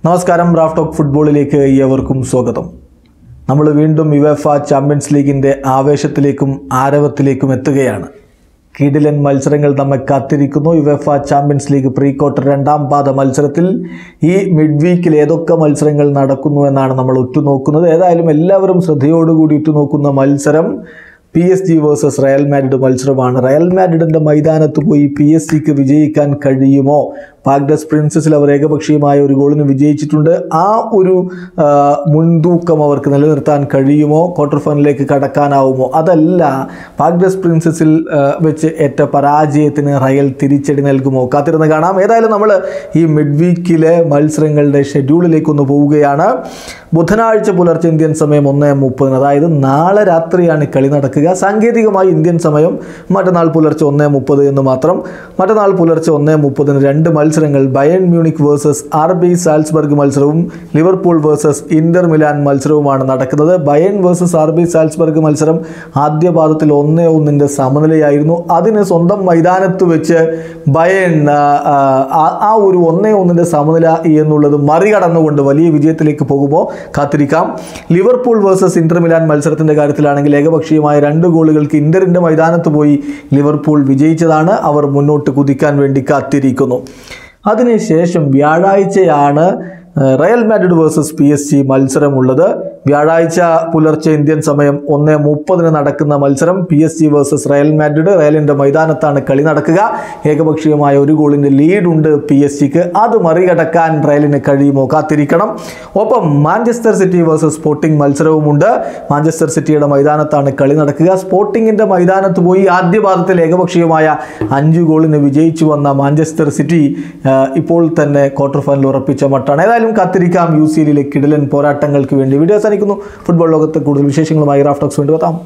നമസ്കാരം, Raf talk ഫുട്ബോളിലേക്ക് ഏവർക്കും സ്വാഗതം. നമ്മൾ വീണ്ടും യുവേഫ ചാമ്പ്യൻസ് ലീഗിൻ്റെ ആവേശത്തിലേക്കും ആരവത്തിലേക്കും എത്തുകയാണ്. കിടിലൻ മത്സരങ്ങൾ നമ്മെ കാത്തിരിക്കുന്നു. UEFA Champions League pre quarter രണ്ടാം പാദ മത്സരത്തിൽ ഈ മിഡ് വീക്കിൽ ഏതൊക്കെ മത്സരങ്ങൾ നടക്കുന്നു എന്നാണ് നമ്മൾ ഉറ്റുനോക്കുന്നത്. ഏതായാലും എല്ലാവരും ശ്രദ്ധയോടുകൂടി ഉറ്റുനോക്കുന്ന മത്സരം PSG വേഴ്സസ് റയൽ മാഡ്രിഡ് മത്സരമാണ്. റയൽ മാഡ്രിഡിൻ്റെ മൈതാനത്ത് പോയി PSG വിജയിക്കാൻ കഴിയുമോ? പാഗ്ഡസ് പ്രിൻസസിൽ അവർ ഏകപക്ഷീയമായ ഒരു ഗോളിന് വിജയിച്ചിട്ടുണ്ട്. ആ ഒരു മുൻതൂക്കം അവർക്ക് നിലനിർത്താൻ കഴിയുമോ? ക്വാർട്ടർ ഫൈനലിലേക്ക് കടക്കാനാവുമോ? അതല്ല, പാഗ്ഡസ് പ്രിൻസസിൽ വെച്ച് ഏറ്റ പരാജയത്തിന് റയൽ തിരിച്ചടി നൽകുമോ? കാത്തിരുന്ന് കാണാം. ഏതായാലും നമ്മൾ ഈ മിഡ് വീക്കിലെ മത്സരങ്ങളുടെ ഷെഡ്യൂളിലേക്കൊന്ന് പോവുകയാണ്. ബുധനാഴ്ച പുലർച്ചെ ഇന്ത്യൻ സമയം 1:30, അതായത് നാളെ രാത്രിയാണ് കളി നടക്കുക. സാങ്കേതികമായി ഇന്ത്യൻ സമയം മറ്റന്നാൾ പുലർച്ചെ 1:30 എന്ന് മാത്രം. മറ്റന്നാൾ പുലർച്ചെ 1:30 രണ്ട് മത്സരങ്ങൾ: Bayern Munich versus RB Salzburg മത്സരവും ലിവർപൂൾ വേഴ്സസ് ഇന്റർ മിലാൻ മത്സരവുമാണ് നടക്കുന്നത്. ബയേൺ വേഴ്സസ് RB സാൽസ്ബർഗ് മത്സരം ആദ്യ പാദത്തിൽ 1-1 സമനിലയായിരുന്നു. അതിന് സ്വന്തം മൈതാനത്ത് വെച്ച് ബയേൺ ആ ഒരു 1-1 സമനില എന്നുള്ളത് മറികടന്നുകൊണ്ട് വലിയ വിജയത്തിലേക്ക് പോകുമോ? കാത്തിരിക്കാം. ലിവർപൂൾ വേഴ്സസ് ഇന്റർ മിലാൻ മത്സരത്തിൻ്റെ കാര്യത്തിലാണെങ്കിൽ ഏകപക്ഷീയമായ 2 ഗോളുകൾക്ക് ഇന്ററിൻ്റെ മൈതാനത്ത് പോയി ലിവർപൂൾ വിജയിച്ചതാണ്. അവർ മുന്നോട്ട് കുതിക്കാൻ വേണ്ടി കാത്തിരിക്കുന്നു. അതിനുശേഷം വ്യാഴാഴ്ചയാണ് റയൽ മാഡ്രിഡ് വേഴ്സസ് PSG മത്സരമുള്ളത്. വ്യാഴാഴ്ച പുലർച്ചെ ഇന്ത്യൻ സമയം 1:30 നടക്കുന്ന മത്സരം PSG വേഴ്സസ് റയൽ മാഡ്രിഡ്. റയലിൻ്റെ മൈതാനത്താണ് കളി നടക്കുക. ഏകപക്ഷീയമായ 1 ഗോളിൻ്റെ ലീഡുണ്ട് PSGക്ക്. അത് മറികടക്കാൻ റയലിന് കഴിയുമോ? കാത്തിരിക്കണം. ഒപ്പം മാഞ്ചസ്റ്റർ സിറ്റി വേഴ്സസ് സ്പോർട്ടിംഗ് മത്സരവുമുണ്ട്. മാഞ്ചസ്റ്റർ സിറ്റിയുടെ മൈതാനത്താണ് കളി നടക്കുക. സ്പോർട്ടിങ്ങിൻ്റെ മൈതാനത്ത് പോയി ആദ്യ പാദത്തിൽ ഏകപക്ഷീയമായ 5 ഗോളിന് വിജയിച്ചു വന്ന മാഞ്ചസ്റ്റർ സിറ്റി ഇപ്പോൾ തന്നെ ക്വാർട്ടർ ഫൈനൽ ഉറപ്പിച്ച മട്ടാണ്. ഏതായാലും കാത്തിരിക്കാം UCLയിലെ കിടിലൻ പോരാട്ടങ്ങൾക്ക് വേണ്ടി. വീഡിയോ അവസാനിക്കുന്നു. ഫുട്ബോൾ ലോകത്തെ കൂടുതൽ വിശേഷങ്ങളുമായി റാഫ് ടോക്സ് വീണ്ടും എത്താം.